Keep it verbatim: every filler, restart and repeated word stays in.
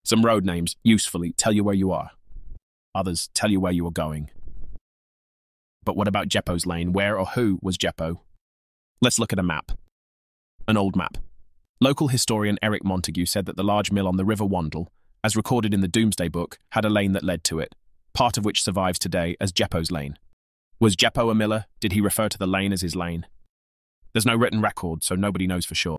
Some road names, usefully, tell you where you are. Others tell you where you are going. But what about Jeppo's lane? Where or who was Jeppo? Let's look at a map. An old map. Local historian Eric Montague said that the large mill on the River Wandle, as recorded in the Doomsday Book, had a lane that led to it, part of which survives today as Jeppo's lane. Was Jeppo a miller? Did he refer to the lane as his lane? There's no written record, so nobody knows for sure.